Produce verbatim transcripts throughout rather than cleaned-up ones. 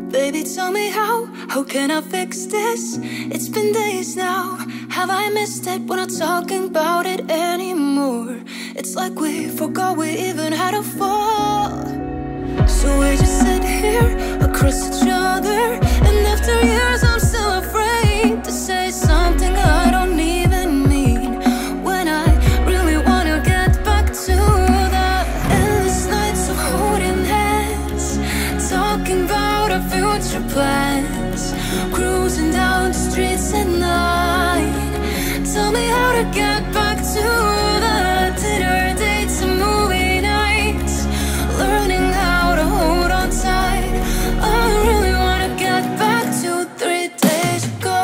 Baby, tell me how, how can I fix this? It's been days now, have I missed it? We're not talking about it anymore. It's like we forgot we even had a fall. So we just sit here across each other, and after years I'm still afraid to say something I don't even mean, when I really wanna get back to the endless nights of holding hands, talking about our future plans, cruising down the streets at night. Tell me how to get back to the dinner dates and movie nights, learning how to hold on tight. I really wanna get back to three days ago.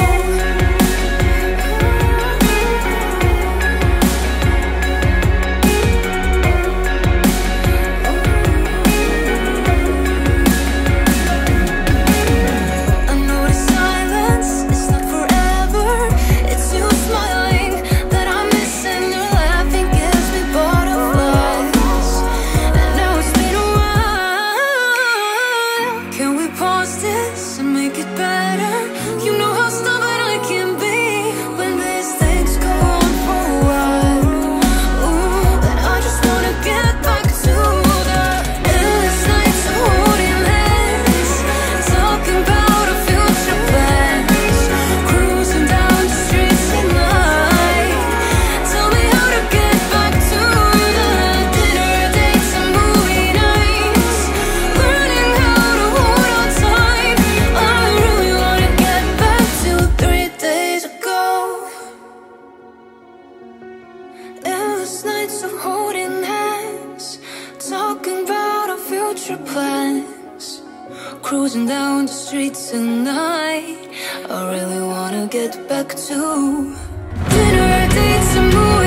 I know the silence is not forever. It's you smiling that I'm missing. Your laughing gives me butterflies. And now it's been a while. Can we pause this and make it better? You know how stubborn I can be when these things go on for a while. Ooh, and I just wanna get back to the endless nights of holding hands, talking about our future plans, cruising down the streets at night. Tell me how to get back to the dinner dates and movie nights, learning how to hold on tight. I really wanna get back to three days ago. Endless nights of holding hands, talking about our future plans, cruising down the streets tonight. I really wanna get back to dinner dates and movies.